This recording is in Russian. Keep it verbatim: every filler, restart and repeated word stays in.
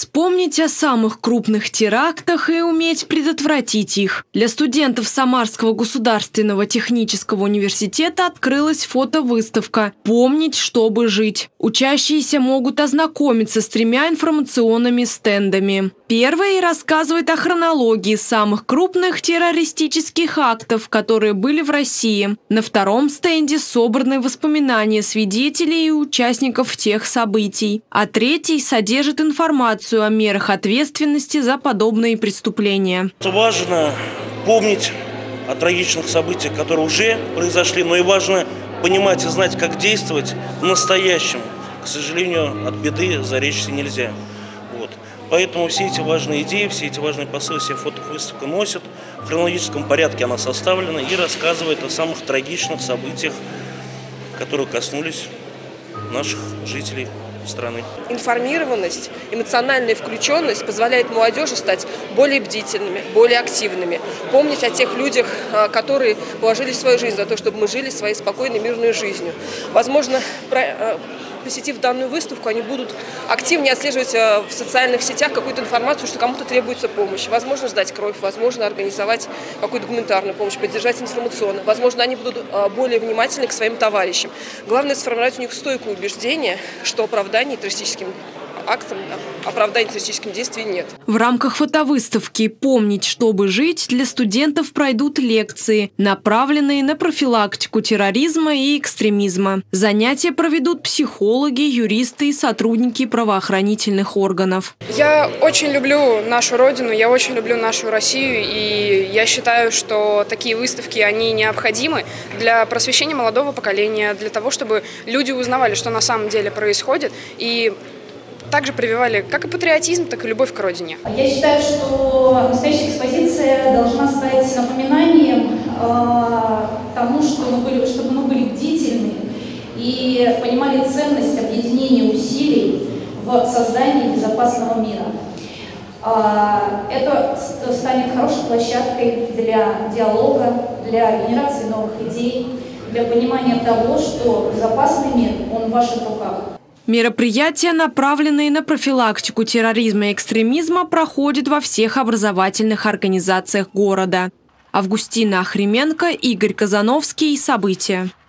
Вспомнить о самых крупных терактах и уметь предотвратить их. Для студентов Самарского государственного технического университета открылась фотовыставка «Помнить, чтобы жить». Учащиеся могут ознакомиться с тремя информационными стендами. Первый рассказывает о хронологии самых крупных террористических актов, которые были в России. На втором стенде собраны воспоминания свидетелей и участников тех событий. А третий содержит информацию о мерах ответственности за подобные преступления. Важно помнить о трагичных событиях, которые уже произошли, но и важно понимать и знать, как действовать в настоящем. К сожалению, от беды заречься нельзя. Вот. Поэтому все эти важные идеи, все эти важные посылы, все фотовыставка носят. В хронологическом порядке она составлена и рассказывает о самых трагичных событиях, которые коснулись наших жителей страны. Информированность, эмоциональная включенность позволяет молодежи стать более бдительными, более активными, помнить о тех людях, которые положили свою жизнь за то, чтобы мы жили своей спокойной, мирной жизнью. Возможно, посетив данную выставку, они будут активнее отслеживать в социальных сетях какую-то информацию, что кому-то требуется помощь. Возможно, сдать кровь, возможно, организовать какую-то гуманитарную помощь, поддержать информационно. Возможно, они будут более внимательны к своим товарищам. Главное, сформировать у них стойкое убеждение, что оправданий террористическим актам, оправданий террористическим действиям нет. В рамках фотовыставки «Помнить, чтобы жить» для студентов пройдут лекции, направленные на профилактику терроризма и экстремизма. Занятия проведут психологи, юристы и сотрудники правоохранительных органов. Я очень люблю нашу родину, я очень люблю нашу Россию, и я считаю, что такие выставки, они необходимы для просвещения молодого поколения, для того, чтобы люди узнавали, что на самом деле происходит, и также прививали как и патриотизм, так и любовь к родине. Я считаю, что настоящая экспозиция должна стать напоминанием э, тому, что мы были, чтобы мы были бдительны и понимали ценность объединения усилий в создании безопасного мира. Э, это станет хорошей площадкой для диалога, для генерации новых идей, для понимания того, что безопасный мир, он в ваших руках. Мероприятия, направленные на профилактику терроризма и экстремизма, проходят во всех образовательных организациях города. Августина Охрименко, Игорь Казановский. События.